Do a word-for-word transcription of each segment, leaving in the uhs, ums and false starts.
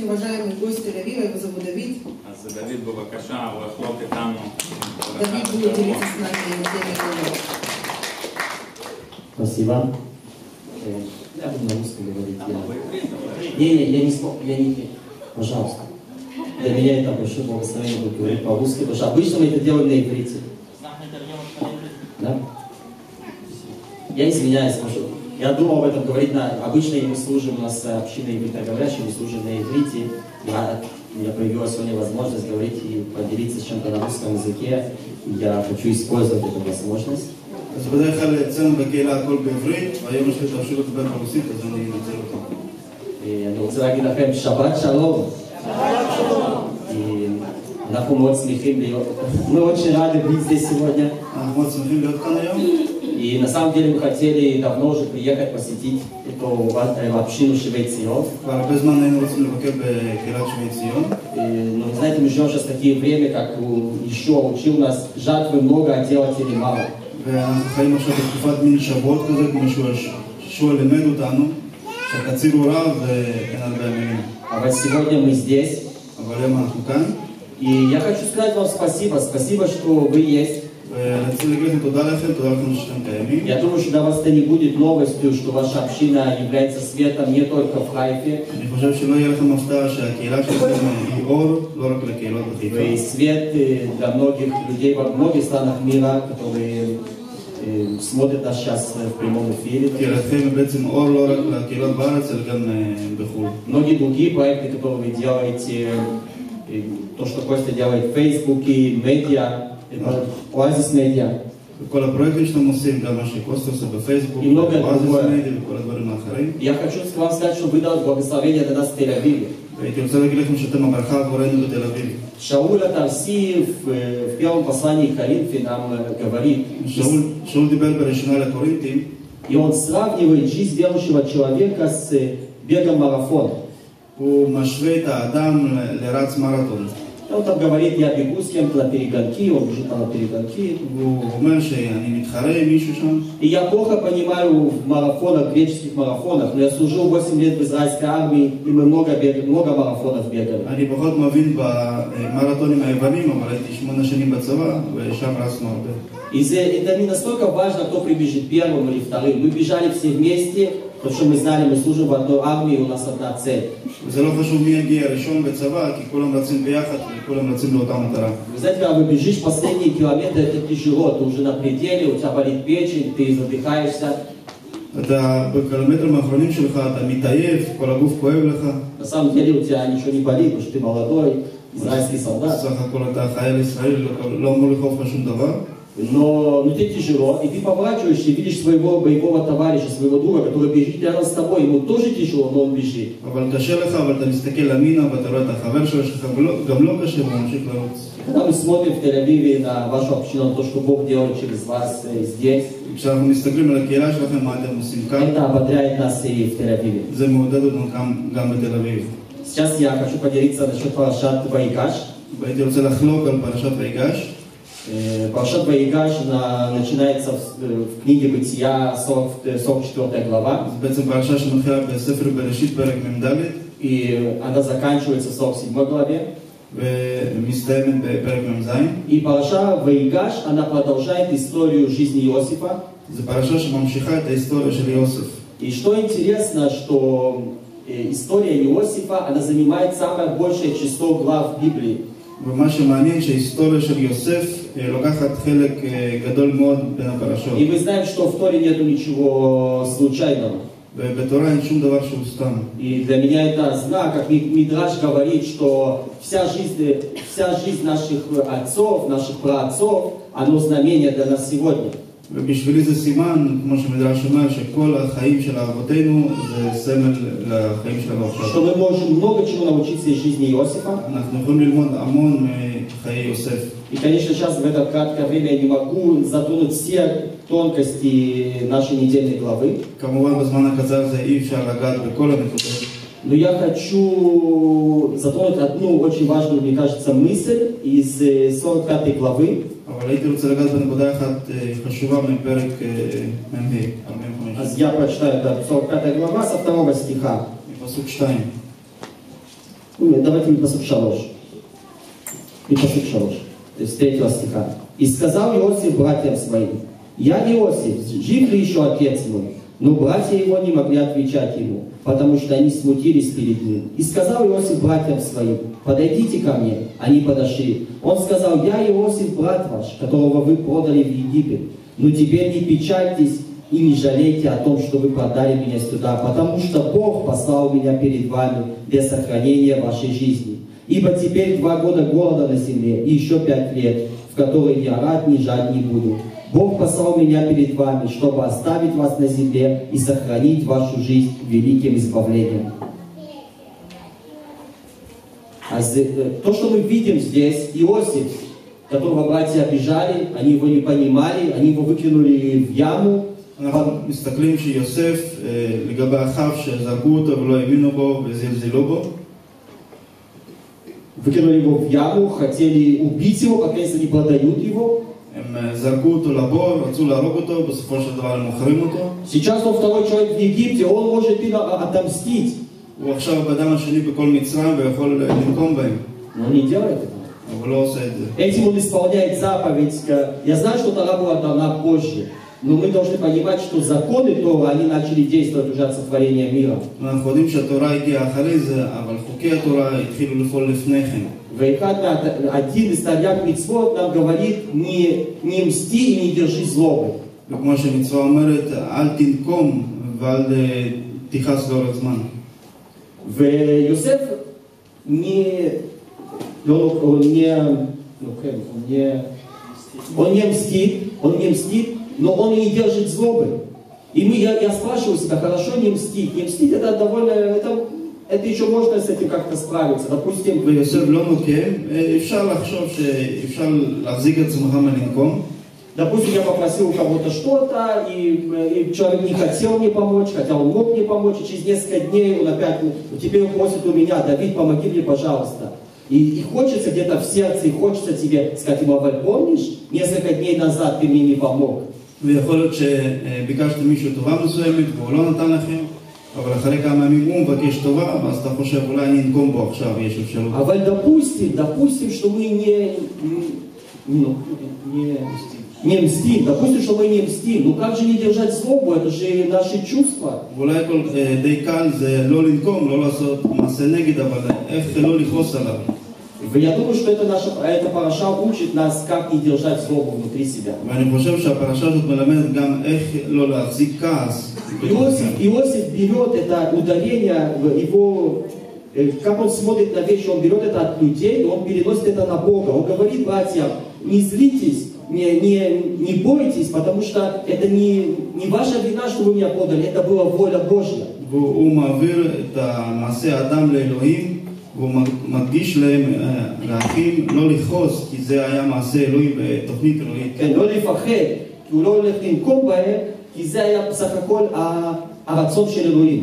уважаемый гость Тель-Авива, его зовут Давид. אז דוד, בבקשה, הוא יחלוק איתנו. Давид будет делиться с нами теми главами. Спасибо. Я буду на русском говорить. Я... Не, не, я не смог, я не... Пожалуйста. Для меня это большое благословение будет говорить по-русски, потому что обычно мы это делаем на иврите. Да? Я извиняюсь, может, я думал об этом говорить на... Обычно мы служим, у нас община ивритоговорящая, мы служим на иврите. Я, у меня появилась сегодня возможность говорить и поделиться чем-то на русском языке. Я хочу использовать эту возможность. אז בדרך כלל אצלנו בקהילה הכל בעברית, והיום יש לי את האפשרות לדבר ברוסית, אז אני אנצל אותה. אני רוצה להגיד לכם שבת שלום. שבת שלום. אנחנו מאוד שמחים להיות, мы очень рады быть здесь сегодня. אנחנו מאוד שמחים להיות כאן היום. И на самом деле мы хотели давно уже приехать посетить эту общину Шивей Цион. כבר הרבה זמן היינו רוצים לבקר בקהילת שבי ציון. Но вы знаете, мы живем сейчас в такие время, как еще учил нас, жатвы много, а делателей мало. ואנחנו חיים עכשיו בתקופת מין שבועות כזה, כמו שהוא לימד אותנו, שהקציר הוא רב ואין הרבה מילים. אבל сегодня мы здесь. אבל היום אנחנו כאן. И я хочу сказать вам спасибо, спасибо, что вы есть. ואני רוצה להגיד לכם תודה לכם, תודה לכם שאתם קיימים. Я думаю, что для вас это не будет новостью, что ваша община является светом не только в Хайфе. אני חושב שלא יהיה לכם הפתעה שהקהילה שלכם היא אור, לא רק לקהילות בחיפה. И свет для многих людей во многих странах мира, которые смотрят нас сейчас в прямом эфире. קהילתכם היא בעצם אור לא רק לקהילות בארץ, אלא גם בחו"ל. Многие другие проекты, которые вы делаете, то, что Костя делает в Фейсбуке, медиа, Оазис Медиа. כל הפרויקטים שאתם עושים, גם מה שקוסטה עושה בפייסבוק, Оазис Медиа וכל הדברים האחרים. Я хочу вам сказать, что вы дали благословение для нас в Тель-Авиве. והייתי רוצה להגיד לכם שאתם הברכה עבורנו בתל אביב. Шауль Тарси в первом послании к Коринфе нам говорит, שאול דיבר בראשונה לקורינתים, и он сравнивает жизнь верующего человека с бегом марафона. הוא משווה את האדם לרץ מרתון. Он там говорит, я бегу с кем-то на перегонки, он бежит на перегонки. והוא אומר שאני מתחרה עם מישהו שם. И я плохо понимаю в марафонах, греческих марафонах, но я служил восемь лет в израильской армии, и мы много бегали, много марафонов бегали. אני פחות מבין במרתונים היוונים, אבל הייתי שמונה שנים בצבא, ושם רצנו הרבה. И это не настолько важно, кто прибежит первым или вторым. Мы бежали все вместе, потому что мы знали, мы служим в одной армии, у нас одна цель. וזה לא חשוב מי יגיע ראשון בצבא, כי כולם רצים ביחד וכולם רצים לאותה מטרה. Вы знаете, когда вы бежишь последние километры, это тяжело, ты уже на пределе, у тебя болит печень, ты задыхаешься. אתה בקילומטרים האחרונים שלך, אתה מתעייף, כל הגוף כואב לך. На самом деле у тебя ничего не болит, потому что ты молодой, израильский солдат. סך הכל אתה חייל ישראל, לא אמור לכאוב לך שום דבר. Но, но тебе тяжело, и ты поворачиваешься и видишь своего боевого товарища, своего друга, который бежит рядом с тобой, ему тоже тяжело, но он бежит. אבל קשה לך, אבל אתה מסתכל ימינה ואתה רואה את החבר שלך, גם לא קשה, והוא ממשיך לרוץ. Когда мы смотрим в Тель-Авиве на вашу общину, на то, что Бог делает через вас здесь, כשאנחנו מסתכלים על הקהילה שלכם, מה אתם עושים כאן, это ободряет нас и в Тель-Авиве. זה מעודד אותנו גם בתל אביב. Сейчас я хочу поделиться насчет парашат Ваигаш. והייתי רוצה לחלוק על פרשת ויגש. Парашат Ваигаш начинается в книге Бытия, сорок четвёртая глава. בעצם פרשה שמתחילה בספר בראשית פרק מ"ד. И она заканчивается в сорок седьмой главе. ומסתיימת בפרק מ"ז. И параша Ваигаш, она продолжает историю жизни Иосифа. זו פרשה שממשיכה את ההיסטוריה של יוסף. И что интересно, что история Иосифа, она занимает самое большее число глав в Библии. ומה שמעניין שההיסטוריה של יוסף לוקחת חלק גדול מאוד בין הפרשות. И мы знаем, что в Торе нету ничего случайного. ובתורה אין שום דבר שהוא סתם. И для меня это знак, как Мидраш говорит, что вся жизнь, вся жизнь наших отцов, наших праотцов, оно знамение для нас сегодня. ובשבילי זה סימן, כמו שמדרש אומר, שכל החיים של אבותינו זה סמל לחיים שלנו עכשיו. Что мы можем много чего научиться из жизни Иосифа. אנחנו יכולים ללמוד המון מחיי יוסף. И, конечно, сейчас в это краткое время я не могу затронуть все тонкости нашей недельной главы. כמובן בזמן הקצר זה אי אפשר לגעת בכל הנקודות. Но я хочу затронуть одну очень важную, мне кажется, мысль из сорок пятой главы. אבל הייתי רוצה לגעת בנקודה אחת חשובה מפרק מ"ה. אז я прочитаю, это сорок пятая глава со второго стиха. מפסוק שתיים. Давайте Мипасук Шалош. Мипасук Шалош. То есть с третьего стиха. «И сказал Иосиф братьям своим: я Иосиф, жив ли еще отец мой? Но братья его не могли отвечать ему, потому что они смутились перед ним. И сказал Иосиф братьям своим: подойдите ко мне. Они подошли. Он сказал: я Иосиф, брат ваш, которого вы продали в Египет. Но теперь не печальтесь и не жалейте о том, что вы продали меня сюда, потому что Бог послал меня перед вами для сохранения вашей жизни. Ибо теперь два года голода на земле и еще пять лет, в которые я рад ни жать не буду. Бог послал меня перед вами, чтобы оставить вас на земле и сохранить вашу жизнь великим избавлением». А то, что мы видим здесь, Иосиф, которого братья обижали, они его не понимали, они его выкинули в яму. אנחנו מסתכלים שיוסף לגבי אחיו שזרקו אותו ולא האמינו בו וזלזלו בו. Выкинули его в яму, хотели убить его, пока если не продают его. הם זרקו אותו לבור, רצו להרוג אותו, בסופו של דבר הם מוכרים אותו. Сейчас он второй человек в Египте, он может им отомстить. הוא עכשיו באדם השני בכל מצרים ויכול לנקום בהם. Но он не делает этого. אבל לא עושה את זה. Этим он исполняет заповедь. Я знаю, что Тора была дана позже, но мы должны понимать, что законы Тора, они начали действовать уже от сотворения мира. אנחנו יודעים שהתורה הגיעה אחרי זה, אבל חוקי התורה התחילו לפעול לפני כן. Один из Тарьяк Мицвот нам говорит: не, не мсти и не держи злобы. וכמו שמצווה אומרת, אל תנקום ואל תכעס לאורך זמן. ויוסף не, он, он не, он не, он не мстит, он не мстит, но он не держит злобы. И мы, я, я спрашиваю себя, хорошо не мстить. Не мстить это довольно, это, это еще можно с этим как-то справиться. Допустим, ויוסף לא נוקם, אפשר לחשוב שאפשר להחזיק את עצמך מלנקום. Допустим, я попросил у кого-то что-то, и, и человек не хотел мне помочь, хотя он мог мне помочь, и через несколько дней он опять, теперь он просит у меня: Давид, помоги мне, пожалуйста. И, и хочется где-то в сердце, и хочется тебе сказать ему: помнишь, несколько дней назад ты мне не помог. ויכול להיות שביקשתם מישהו טובה מסוימת והוא לא נתן לכם, אבל אחרי כמה ימים הוא מבקש טובה, ואז אתה חושב אולי אני אנקום בו עכשיו, יש אפשרות. אבל допустим, допустим, что мы не, не, не, не мстим, допустим, что мы не мстим, ну как же не держать злобу, это же наши чувства. ואולי כל די קל זה לא לנקום, לא לעשות מעשה נגד, אבל איך לא לכעוס עליו. Я думаю, что это наша, эта параша учит нас, как не держать злобу внутри себя. ואני חושב שהפרשה הזאת מלמדת גם איך לא להחזיק כעס. Иосиф, Иосиф берет это ударение, его, как он смотрит на вещи, он берет это от людей, он переносит это на Бога. Он говорит братьям: не злитесь, не, не, не бойтесь, потому что это не, не ваша вина, что вы меня подали, это была воля Божья. והוא מעביר את המעשה האדם לאלוהים, והוא מדגיש להם, לאחים, לא לכעוס, כי זה היה מעשה אלוהים בתוכנית אלוהית. לא לפחד, כי הוא לא הולך לנקום בהם, כי זה היה בסך הכל הרצון של אלוהים.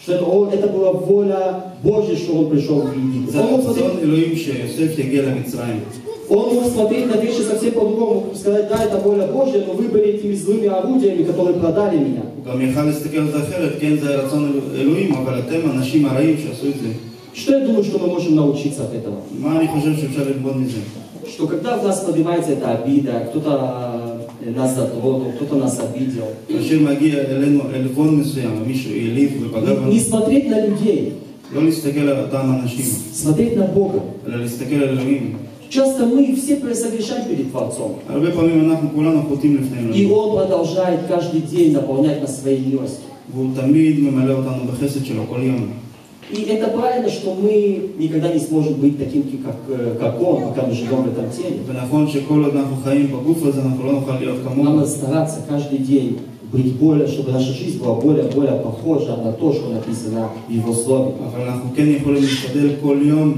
Это была воля Божья, что он пришел в Египет. זה הרצון אלוהים שיוסף יגיע למצרים. Он мог смотреть на вещи совсем по-другому, мог сказать: да, это воля Божья, но вы были этими злыми орудиями, которые продали меня. הוא גם יכל להסתכל על זה אחרת, כן, זה הרצון אלוהים, אבל אתם האנשים הרעים שעשו את זה. Что я думаю, что мы можем научиться от этого? מה אני חושב שאפשר ללמוד מזה? Что когда в нас поднимается эта обида, кто-то нас затронул, кто-то нас обидел, כאשר מגיע אלינו עלבון מסוים, מישהו העליב ופגע בנו, не смотреть на людей, לא להסתכל על אותם אנשים, смотреть на Бога. אלא להסתכל על אלוהים. Часто мы все согрешаем перед Творцом. הרבה פעמים אנחנו כולנו חוטאים לפני И אלוהים. Он продолжает каждый день наполнять нас своей милостью. והוא תמיד ממלא אותנו בחסד שלו כל יום. И это правильно, что мы никогда не сможем быть таким, как, как Он, пока мы живем в этом теле. ונכון שכל עוד אנחנו חיים בגוף הזה, אנחנו לא נוכל להיות כמוהו. Нам надо стараться каждый день быть более, чтобы наша жизнь была более, более похожа на то, что написано в Его Слове. אבל אנחנו כן יכולים להשתדל כל יום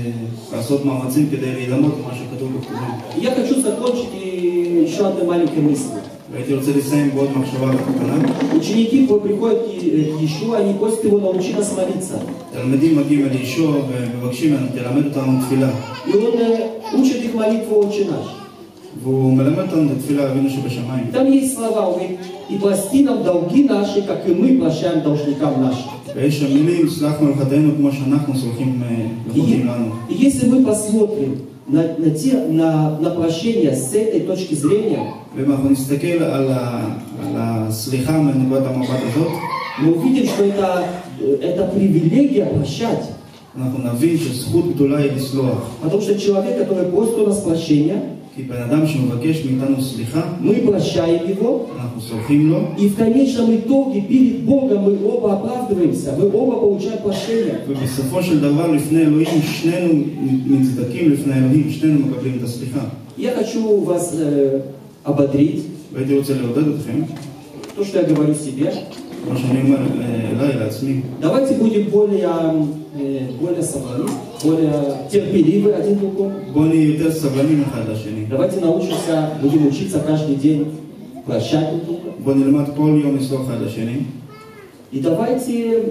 לעשות מאמצים כדי להידמות למה שכתוב בכתובים. И я хочу закончить еще одной маленькой мыслью. והייתי רוצה לסיים בעוד מחשבה קטנה. Ученики приходят к Иешуа, они просят его: научи нас молиться. תלמידים מגיעים אל ישוע ומבקשים ממנו, תלמד אותנו תפילה. И он учит их молитву «Отче наш». והוא מלמד אותנו את התפילה אבינו שבשמיים. Там есть слова, он говорит: и прости нам долги наши, как и мы прощаем должникам нашим. ויש שם מילים, סלחנו על חטאינו כמו שאנחנו סולחים לחוטאים לנו. И если мы посмотрим на, на, те, на, на прощение с этой точки зрения, ואם אנחנו נסתכל על, ה, על הסליחה מנקודת המבט הזאת, мы увидим, что это, это привилегия прощать. אנחנו нבין שזכות גדולה היא לסלוח. Потому что человек, который просит у нас прощения, כי בן אדם שמבקש מאיתנו סליחה, мы прощаем его, אנחנו סולחים לו, и в конечном итоге перед Богом мы оба оправдываемся, мы оба получаем прощение. ובסופו של דבר לפני אלוהים, שנינו מצדקים לפני אלוהים, שנינו מקבלים את הסליחה. Я хочу вас э, ободрить, והייתי רוצה לעודד אתכם, то, что я говорю себе. כמו שאני אומר אליי, לעצמי. Давайте будем более, э, более собраны, более терпеливы один к другому. בואו נהיה יותר סבלנים אחד לשני. Давайте научимся, будем учиться каждый день прощать друг друга. בואו נלמד כל יום לסלוח אחד לשני. И давайте,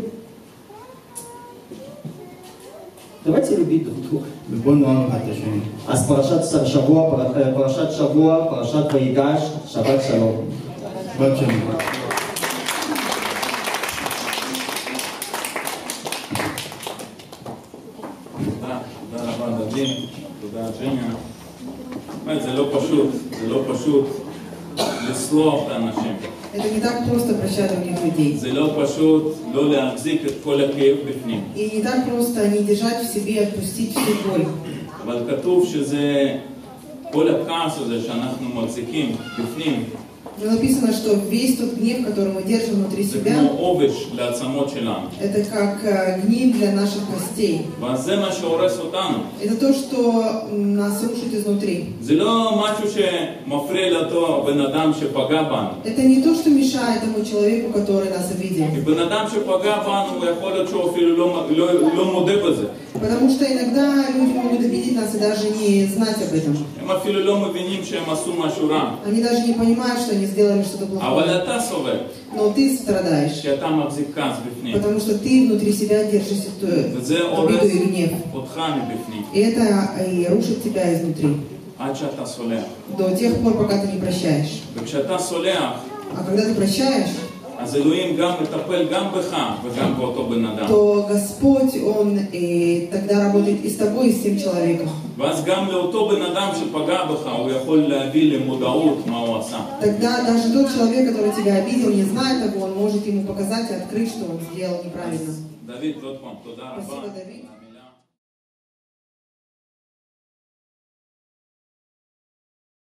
давайте любить друг друга. ובואו נאהב אחד את השני. אז פרשת שבוע, פרשת שבוע, פרשת ויגש, שבת שלום. שבת שלום. תודה רבה דוד, תודה ג'ניה. זה לא פשוט, זה לא פשוט לסלוח את האנשים. Это не так просто прощать других людей. זה לא פשוט לא להחזיק את כל הכאב בפנים. И не так просто не держать в себе и отпустить всю боль. אבל כתוב שזה, כל הכעס הזה שאנחנו מחזיקים בפנים, Но написано, что весь тот гнев, который мы держим внутри זה себя, כמו עובש לעצמות שלנו. это как э, гниль для наших костей. ואז זה מה שהורס אותנו. Это то, что нас рушит изнутри. זה לא משהו שמפריע לאותו בן אדם שפגע בנו. Это не то, что мешает тому человеку, который нас обидел. כי בן אדם שפגע בנו, הוא יכול להיות שהוא אפילו לא, לא, לא מודה בזה. Потому что иногда люди могут обидеть нас и даже не знать об этом. הם אפילו לא מבינים שהם עשו משהו רע. Они даже не понимают, что они сделали что-то אבל плохое. אתה סובל, Но ты страдаешь, שאתה מחזיק כעס בפנים. потому что ты внутри себя держишь эту וזה обиду הורס и гнев. אותך מבפנים. И это и рушит тебя изнутри. עד שאתה סולח. До тех пор, пока ты не прощаешь. וכשאתה סולח, А когда ты прощаешь, אז אלוהים גם מטפל גם בך וגם באותו בן אדם. то Господь, Он э, тогда работает и с тобой, и с тем человеком. ואז גם לאותו בן אדם שפגע בך, הוא יכול להביא למודעות מה הוא עשה. Тогда даже тот человек, который тебя обидел, не зная того, он может ему показать и открыть, что он сделал неправильно. דוד, עוד פעם, תודה רבה. Спасибо, Давид.